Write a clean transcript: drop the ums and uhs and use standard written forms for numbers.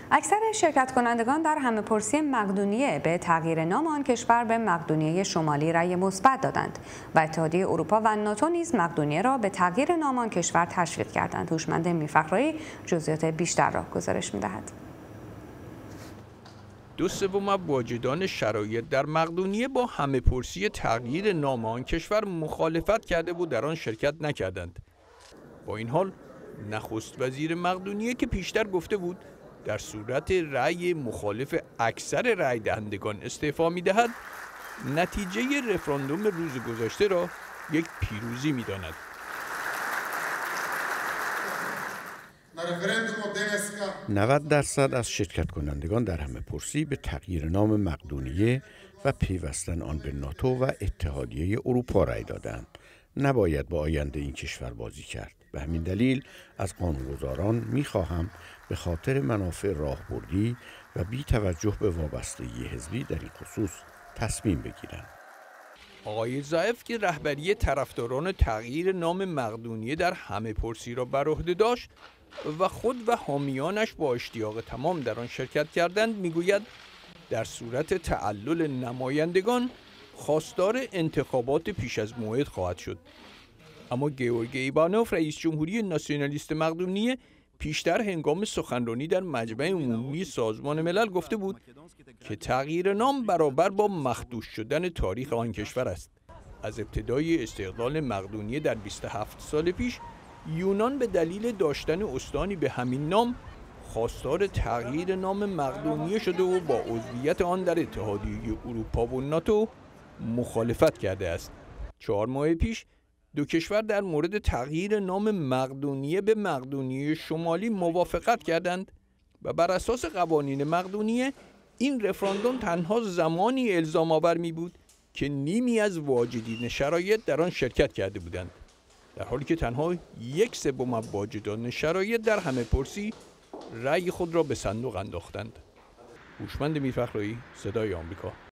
اکثر شرکت کنندگان در همه‌پرسی مقدونیه به تغییر نام آن کشور به مقدونیه شمالی رأی مثبت دادند و اتحادیه اروپا و ناتو نیز مقدونیه را به تغییر نام آن کشور تشویق کردند. هوشمند میرفخرایی جزئیات بیشتر را گزارش می‌دهد. 2/3 واجدان شرایط در مقدونیه با همه‌پرسی تغییر نام آن کشور مخالفت کرده و در آن شرکت نکردند. با این حال نخست وزیر مقدونیه که پیشتر گفته بود در صورت رأی مخالف اکثر رأی دهندگان استعفا می‌دهد، نتیجه رفراندوم روز گذشته را یک پیروزی می‌داند. 90% از شرکت کنندگان در همه‌پرسی به تغییر نام مقدونیه و پیوستن آن به ناتو و اتحادیه اروپا رأی دادند. نباید با آینده این کشور بازی کرد. به همین دلیل از قانونگذاران می‌خواهم به خاطر منافع راهبردی و بی توجه به وابستگی حزبی در این خصوص تصمیم بگیرند. آقای زائف که رهبری طرفداران تغییر نام مقدونیه در همه‌پرسی را بر عهده داشت و خود و حامیانش با اشتیاق تمام در آن شرکت کردند، میگوید در صورت تعلل نمایندگان خواستار انتخابات پیش از موعد خواهد شد. اما گیورگ ایوانوف رئیس جمهوری ناسیونالیست مقدونیه پیشتر هنگام سخنرانی در مجمع عمومی سازمان ملل گفته بود که تغییر نام برابر با مخدوش شدن تاریخ آن کشور است. از ابتدای استقلال مقدونیه در 27 سال پیش، یونان به دلیل داشتن استانی به همین نام خواستار تغییر نام مقدونیه شده و با عضویت آن در اتحادیه اروپا و ناتو مخالفت کرده است. 4 ماه پیش دو کشور در مورد تغییر نام مقدونیه به مقدونیه شمالی موافقت کردند و بر اساس قوانین مقدونیه این رفراندوم تنها زمانی الزام آور می بود که نیمی از واجدین شرایط در آن شرکت کرده بودند، در حالی که تنها 1/3 واجدان شرایط در همه‌پرسی رأی خود را به صندوق انداختند. هوشمند میرفخرایی، صدای آمریکا.